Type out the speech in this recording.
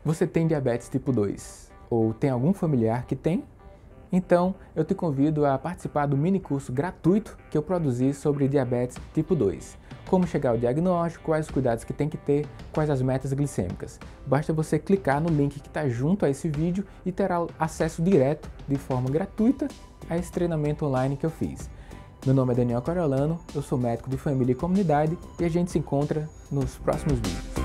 Você tem diabetes tipo 2 ou tem algum familiar que tem? Então, eu te convido a participar do mini curso gratuito que eu produzi sobre diabetes tipo 2. Como chegar ao diagnóstico, quais os cuidados que tem que ter, quais as metas glicêmicas. Basta você clicar no link que está junto a esse vídeo e terá acesso direto, de forma gratuita, a esse treinamento online que eu fiz. Meu nome é Daniel Coriolano, eu sou médico de família e comunidade e a gente se encontra nos próximos vídeos.